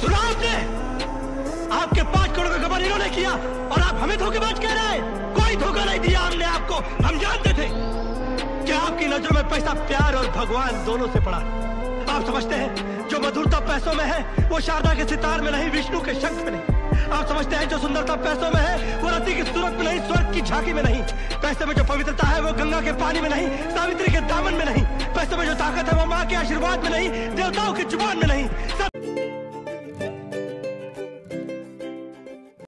सुना आपने? आपके 5 करोड़ का गबन इन्होंने किया और आप हमें धोखेबाज कह रहे हैं। कोई धोखा नहीं दिया हमने आपको। हम जानते थे कि आपकी नजरों में पैसा प्यार और भगवान दोनों से पड़ा। आप समझते हैं जो मधुरता पैसों में है वो शारदा के सितार में नहीं, विष्णु के शंख में नहीं। आप समझते हैं जो सुंदरता पैसों में है वो रति की सूरत में नहीं, स्वर्ग की झांकी में नहीं। पैसे में जो पवित्रता है वो गंगा के पानी में नहीं, सावित्री के दामन में नहीं। पैसे में जो ताकत है वो माँ के आशीर्वाद में नहीं, देवताओं की जुबान में नहीं।